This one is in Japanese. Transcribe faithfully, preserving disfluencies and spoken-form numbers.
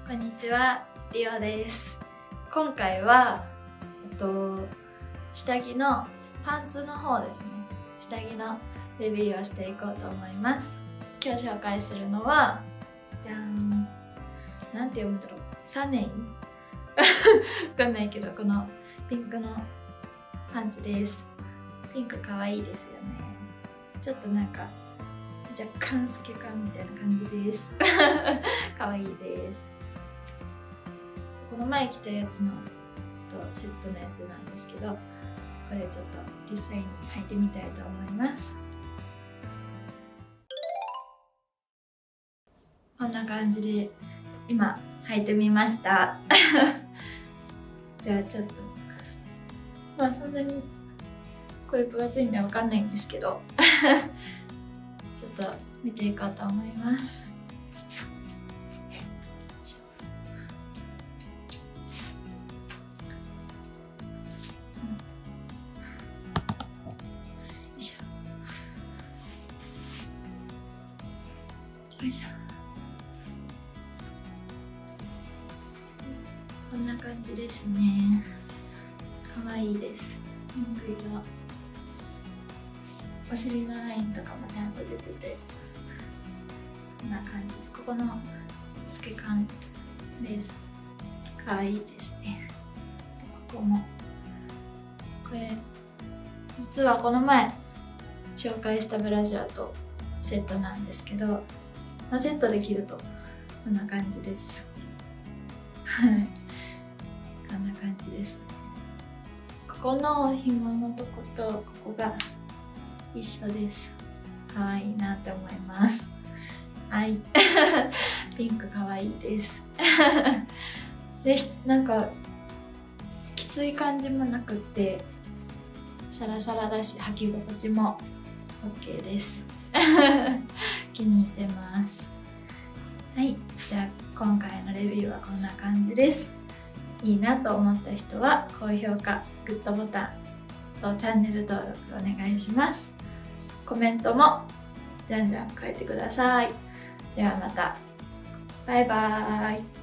こんにちは、リオです。今回は、えっと、下着のパンツの方ですね。下着のレビューをしていこうと思います。今日紹介するのは、じゃん。なんて読むんだろう。サネイわかんないけど、このピンクのパンツです。ピンクかわいいですよね。ちょっとなんか、若干透け感みたいな感じです。かわいいです。この前着たやつのとセットのやつなんですけど、これちょっと実際に履いてみたいと思います。こんな感じで今履いてみました。じゃあちょっとまあそんなにこれ分厚いんでわかんないんですけどちょっと見ていこうと思います。よいしょ。こんな感じですね。可愛いです。ピンク色。お尻のラインとかもちゃんと出てて、こんな感じ。ここの透け感です。可愛いですね。ここも。これ、実はこの前紹介したブラジャーとセットなんですけど、まあ、セットで着るとこんな感じです。はい、こんな感じです。ここの紐のとことここが一緒です。可愛いなって思います。はい、ピンク可愛いです。で、なんかきつい感じもなくって、サラサラだし履き心地も OK です。気に入ってます。はい、じゃあ今回のレビューはこんな感じです。いいなと思った人は高評価、グッドボタンとチャンネル登録お願いします。コメントもじゃんじゃん書いてください。ではまた。バイバーイ。